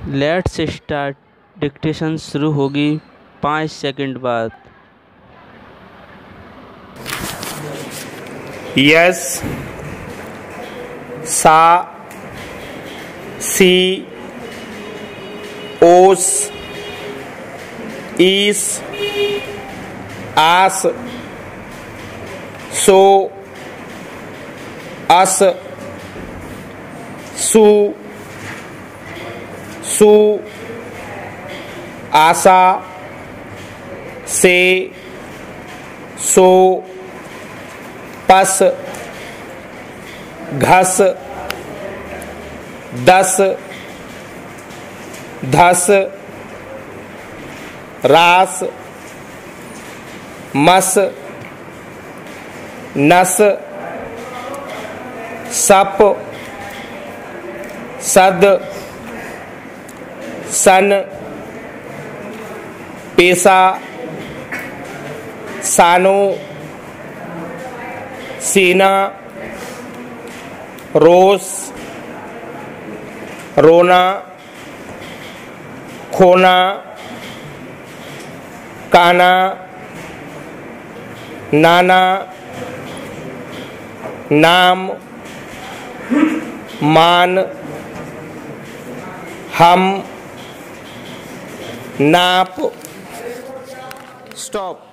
Let's start. Dictation शुरू होगी 5 second बाद। यस, सा, सी, ओस, ईस, आस, सो, अस, सु, सु, आशा, से, सो, पस, घस, दस, धस, रास, मस, नस, सप, सद, सन, पेशा, सानो, सीना, रोस, रोना, खोना, काना, नाना, नाम, मान, हम, नाप। स्टॉप।